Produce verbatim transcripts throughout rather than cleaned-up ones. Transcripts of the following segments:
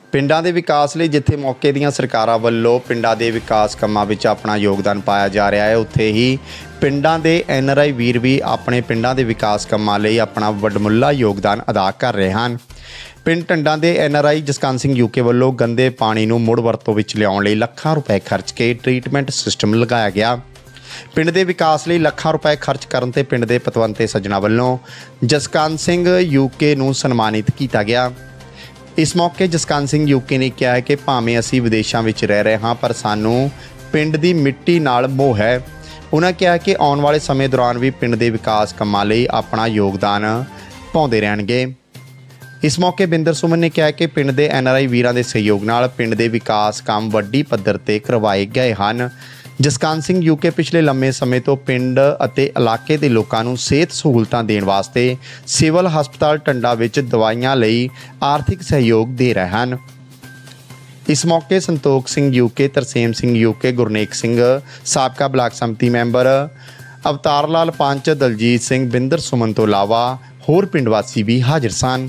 ਪਿੰਡਾਂ ਦੇ ਵਿਕਾਸ ਲਈ ਜਿੱਥੇ ਮੌਕੇ ਦੀਆਂ ਸਰਕਾਰਾਂ ਵੱਲੋਂ ਪਿੰਡਾਂ ਦੇ ਵਿਕਾਸ ਕੰਮਾਂ ਵਿੱਚ ਆਪਣਾ ਯੋਗਦਾਨ ਪਾਇਆ ਜਾ ਰਿਹਾ ਹੈ, ਉੱਥੇ ਹੀ ਪਿੰਡਾਂ ਦੇ ਐਨ ਆਰ ਆਈ ਵੀਰ ਵੀ ਆਪਣੇ ਪਿੰਡਾਂ ਦੇ ਵਿਕਾਸ ਕੰਮਾਂ ਲਈ ਆਪਣਾ ਵੱਡਮੁੱਲਾ ਯੋਗਦਾਨ ਅਦਾ ਕਰ ਰਹੇ ਹਨ। ਪਿੰਡ ਟੰਡਾਂ ਦੇ N R I Jaskant Singh UK ਵੱਲੋਂ ਗੰਦੇ ਪਾਣੀ ਨੂੰ ਮੁੜ ਵਰਤੋਂ ਵਿੱਚ ਲਿਆਉਣ ਲਈ ਲੱਖਾਂ ਰੁਪਏ ਖਰਚ ਕੇ ਟ੍ਰੀਟਮੈਂਟ ਸਿਸਟਮ ਲਗਾਇਆ ਗਿਆ। ਪਿੰਡ ਦੇ ਵਿਕਾਸ ਲਈ ਲੱਖਾਂ ਰੁਪਏ ਖਰਚ ਕਰਨ ਤੇ ਪਿੰਡ ਦੇ ਪਤਵੰਤੇ ਸੱਜਣਾ ਵੱਲੋਂ ਜਸਕੰਤ ਸਿੰਘ ਯੂਕੇ ਨੂੰ ਸਨਮਾਨਿਤ ਕੀਤਾ ਗਿਆ। इस मौके जसकंत सिंह यूके ने कहा है कि भावें असी विदेशों में रह रहे हाँ पर सानू पिंड की मिट्टी नाल मोह है। उन्होंने कहा कि आने वाले समय दौरान भी पिंड के विकास कामों लई अपना योगदान पाउंदे रहणगे। इस मौके बिंदर सुमन ने कहा कि पिंड के एन आर आई वीरां के सहयोग नाल पिंड के विकास काम वड्डी पद्धर ते करवाए गए हैं। जसकंत सिंह यूके पिछले लंबे समय तो पिंड अते इलाके के लोगों को सेहत सहूलतां देण वास्ते सिविल हस्पताल टंडा विच दवाइयां लई आर्थिक सहयोग दे रहे हैं। इस मौके संतोख सिंह यूके, तरसेम सिंह यूके, गुरनेक सिंह साबका ब्लाक समति मैंबर, अवतार लाल पंच, दलजीत सिंह, बिंदर सुमन तो इलावा होर पिंड वासी भी हाजिर सन।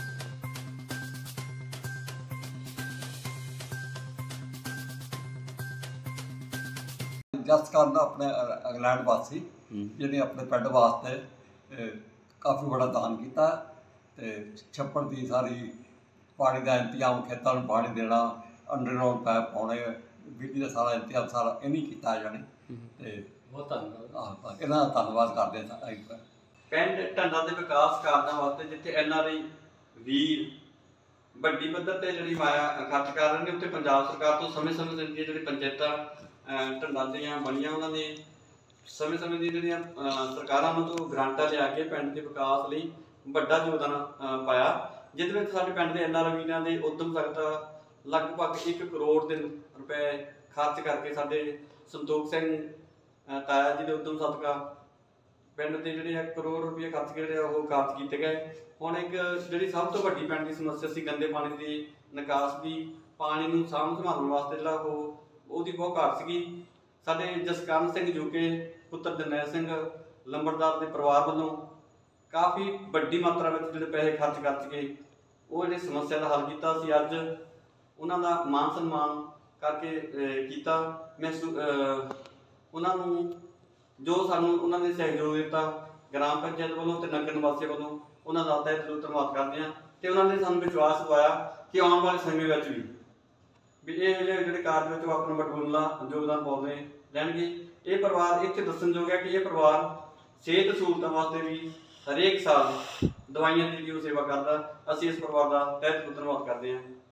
जसकंत अपने इंग्लैंड वासी जिन्हें अपने पिंड वास्ते काफ़ी बड़ा दान किया। छप्पड़ की सारी पानी का इंतजाम, खेतों में पानी देना, अंडरग्राउंड पैप पाने, बिजली का सारा इंतजाम सारा इन्हीं किया जाने। बहुत धन्यवाद इन्हों का धन्यवाद करते हैं। पिंड टंडा के विकास कारणों वास्ते जिथे एन आर आई वीर ਵੱਡੀ ਪੱਧਰ ਤੇ ਜਿਹੜੀ ਮਾਇਆ ਖਰਚ ਕਰ ਰਹੇ ਨੇ, ਉੱਥੇ ਪੰਜਾਬ ਸਰਕਾਰ ਤੋਂ ਸਮੇਂ ਸਮੇਂ ਤੇ ਜਿਹੜੀ ਪੰਚਾਇਤਾਂ ਢੰਡਾਂ ਦੀਆਂ ਬਣੀਆਂ ਉਹਨਾਂ ਨੇ ਸਮੇਂ ਸਮੇਂ ਦੀ ਜਿਹੜੀਆਂ ਸਰਕਾਰਾਂ ਉਹਨਾਂ ਤੋਂ ਗ੍ਰਾਂਟਾਂ ਲਿਆ ਕੇ ਪਿੰਡ ਦੇ ਵਿਕਾਸ ਲਈ ਵੱਡਾ ਯੋਗਦਾਨ ਪਾਇਆ, ਜਿਹਦੇ ਵਿੱਚ ਸਾਡੇ ਪਿੰਡ ਦੇ ਐਨ ਆਰ ਆਈ ਵੀਰਾਂ ਦੇ ਉਦਮ ਸਕਦਾ ਲਗਭਗ ਇੱਕ ਕਰੋੜ ਦੇ ਰੁਪਏ ਖਰਚ ਕਰਕੇ ਸਾਡੇ ਸੰਤੋਖ ਸਿੰਘ ਤਾਇਆ ਜੀ ਦੇ ਉਦਮ ਸਦਕਾ ਪਿੰਡ ਦੇ ਜਿਹੜੇ ਇੱਕ ਕਰੋੜ ਰੁਪਏ ਖਰਚ ਕੇ ਜਿਹੜੇ ਉਹ ਕਾਰਜ ਕੀਤੇ ਗਏ। ਹੁਣ ਇੱਕ ਜਿਹੜੀ ਸਭ ਤੋਂ ਵੱਡੀ ਪਿੰਡ ਦੀ ਸਮੱਸਿਆ ਸੀ ਗੰਦੇ ਪਾਣੀ ਦੀ ਨਿਕਾਸ ਦੀ, ਪਾਣੀ ਨੂੰ ਸਾਂਭ ਸੰਭਾਲਣ ਵਾਸਤੇ ਜਿਹੜਾ ਉਹ ਉਹਦੀ ਬਹੁਤ ਘਾਟ ਸੀਗੀ। ਸਾਡੇ ਜਸਕੰਤ ਸਿੰਘ ਯੂਕੇ ਪੁੱਤਰ ਜਰਨੈਲ ਸਿੰਘ ਲੰਬੜਦਾਰ ਦੇ ਪਰਿਵਾਰ ਵੱਲੋਂ ਕਾਫੀ ਵੱਡੀ ਮਾਤਰਾ ਵਿੱਚ ਜਿਹੜੇ ਪੈਸੇ ਖਰਚ ਕਰ ਕੇ ਉਹ ਜਿਹੜੀ ਸਮੱਸਿਆ ਦਾ ਹੱਲ ਕੀਤਾ। ਅਸੀਂ ਅੱਜ ਉਹਨਾਂ ਦਾ ਮਾਨ ਸਨਮਾਨ ਕਰਕੇ ਕੀਤਾ। ਮੈਂ ਉਹਨਾਂ ਨੂੰ ਜੋ ਸਾਨੂੰ ਉਹਨਾਂ ਨੇ ਸਹਿਯੋਗ ਦਿੱਤਾ ਗ੍ਰਾਮ ਪੰਚਾਇਤ ਵੱਲੋਂ ਤੇ ਨਗਰ ਨਿਵਾਸੀਆਂ ਵੱਲੋਂ ਉਹਨਾਂ ਦਾ ਤਹਿ ਦਿਲੋਂ ਧੰਨਵਾਦ ਕਰਦੇ ਹਾਂ। ਤੇ ਉਹਨਾਂ ਨੇ ਸਾਨੂੰ ਵਿਸ਼ਵਾਸ ਦਿਵਾਇਆ ਕਿ ਆਉਣ ਵਾਲੇ ਸਮੇਂ ਵਿੱਚ ਵੀ ਵੀ ਇਹ ਜਿਹੜੇ ਕਾਰਜ ਵਿੱਚ ਉਹ ਆਪਣਾ ਵੱਡਮੁੱਲਾ ਯੋਗਦਾਨ ਪਾਉਂਦੇ ਰਹਿਣਗੇ। ਇਹ ਪਰਿਵਾਰ ਇੱਥੇ ਦੱਸਣਯੋਗ ਹੈ ਕਿ ਇਹ ਪਰਿਵਾਰ ਸਿਹਤ ਸਹੂਲਤਾਂ ਵਾਸਤੇ ਵੀ ਹਰੇਕ ਸਾਲ ਦਵਾਈਆਂ ਦੀ ਜਿਹੜੀ ਉਹ ਸੇਵਾ ਕਰਦਾ। ਅਸੀਂ ਇਸ ਪਰਿਵਾਰ ਦਾ ਤਹਿ ਦਿਲੋਂ ਧੰਨਵਾਦ ਕਰਦੇ ਹਾਂ।